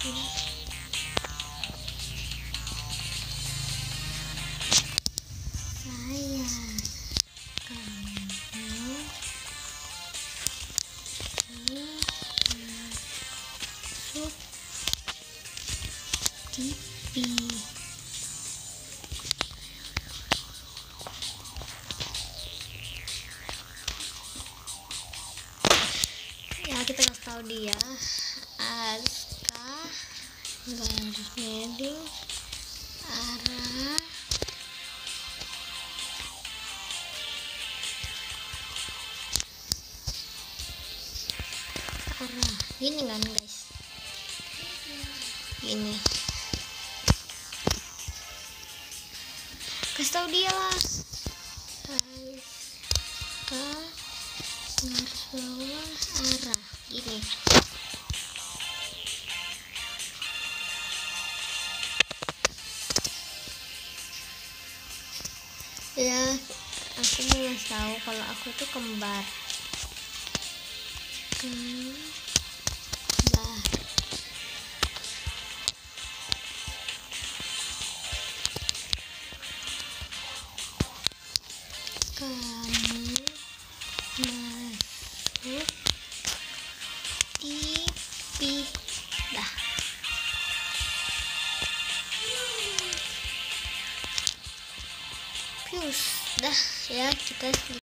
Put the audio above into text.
TV. Ya, kita kasih tahu dia Aska garis miring arah gini kan guys, gini kasih tahu dia lah. Garis bawah arah gini. Ya, aku mau ngasih tahu kalau aku tuh kembar. Kamu masuk TV dah. Pius dah ya, kita